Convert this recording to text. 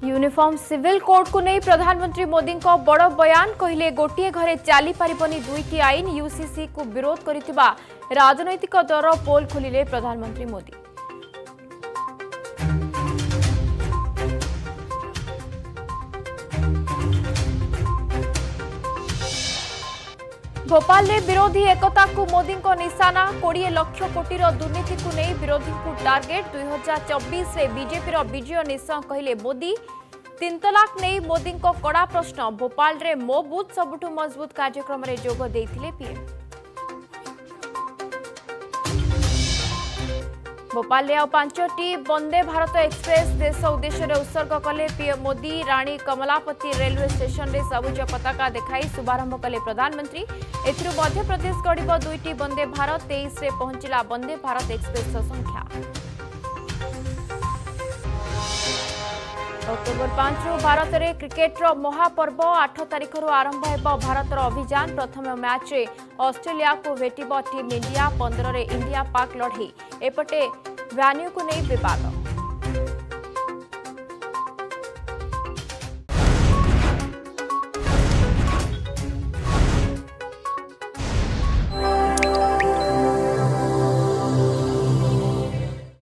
Uniform civil code को नहीं प्रधानमंत्री मोदी को बड़ बयान कहले गोटे घरे चली पारिबनी दुईटी आईन यूसीसी को विरोध करिथिबा राजनैतिक दल पोल खोलिले प्रधानमंत्री मोदी। भोपाल में विरोधी एकता को मोदी को निशाना 20 लाख कोटी दुर्नीति को नहीं विरोधी को टार्गेट 2024 रे बीजेपी विजय निश्चय कहले मोदी। 3 तलाक नहीं मोदी को कड़ा प्रश्न भोपाल रे मो बूथ सबुठु मजबूत कार्यक्रम रे जोग देथिले पीएम। भोपाल में 5टी वंदे भारत एक्सप्रेस देश उद्देश्य उत्सर्ग कले PM Modi. Rani Kamlapati railway station रे सबुज पताका देखाई शुभारंभ कले प्रधानमंत्री। एथिरु मध्य प्रदेश गढ़ दुईटी वंदे भारत 23 रे पहुंचला वंदे भारत एक्सप्रेस संख्या। अक्टोबर 5 रु भारत में क्रिकेटर महापर्व 8 तारिख आरंभ हो भारतर अभियान। प्रथम मैच रे ऑस्ट्रेलिया को भेटिब टीम इंडिया 15 रे इंडिया पाक लड़े एपटे वैन्यू को नहीं विवाद।